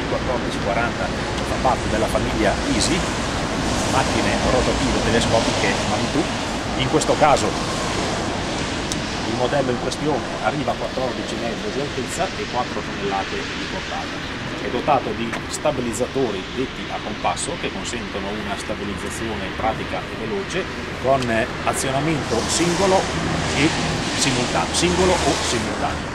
1440 fa parte della famiglia Easy, macchine rotative telescopiche Manitou. In questo caso il modello in questione arriva a 14 metri di altezza e 4 tonnellate di portata. È dotato di stabilizzatori detti a compasso che consentono una stabilizzazione pratica e veloce con azionamento singolo o simultaneo.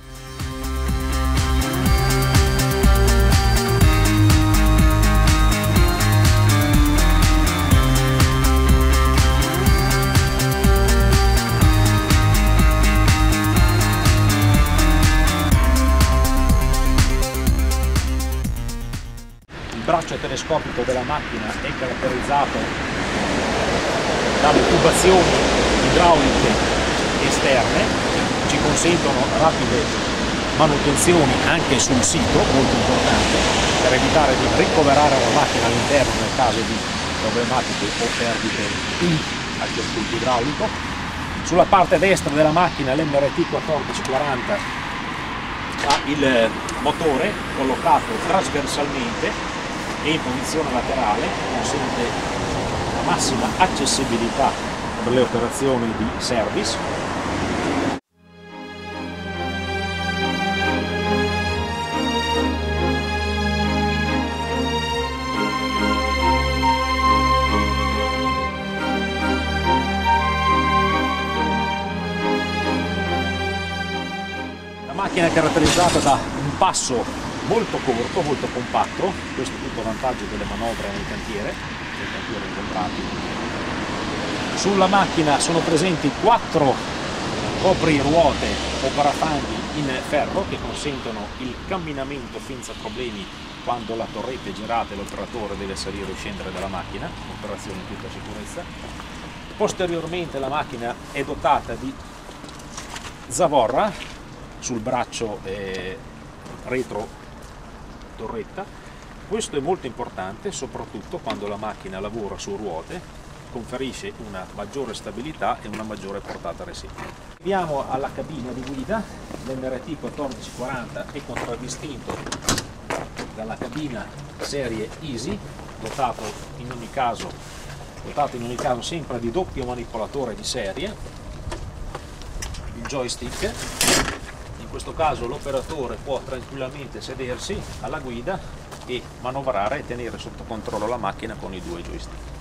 Il braccio telescopico della macchina è caratterizzato dalle tubazioni idrauliche esterne, ci consentono rapide manutenzioni anche sul sito, molto importante, per evitare di ricoverare la macchina all'interno nel caso di problematiche o perdite al circuito idraulico. Sulla parte destra della macchina l'MRT 1440 ha il motore collocato trasversalmente e in posizione laterale, consente la massima accessibilità per le operazioni di service. La macchina è caratterizzata da un passo molto corto, molto compatto, questo è tutto vantaggio delle manovre nel cantiere incontrati. Sulla macchina sono presenti 4 copriruote o parafanghi in ferro che consentono il camminamento senza problemi quando la torretta è girata e l'operatore deve salire o scendere dalla macchina, operazione in tutta sicurezza. Posteriormente la macchina è dotata di zavorra sul braccio retro torretta. Questo è molto importante soprattutto quando la macchina lavora su ruote, conferisce una maggiore stabilità e una maggiore portata residua. Arriviamo alla cabina di guida. L'MRT 1440 è contraddistinto dalla cabina serie Easy, dotato in ogni caso sempre di doppio manipolatore di serie, il joystick. In questo caso l'operatore può tranquillamente sedersi alla guida e manovrare e tenere sotto controllo la macchina con i 2 joystick.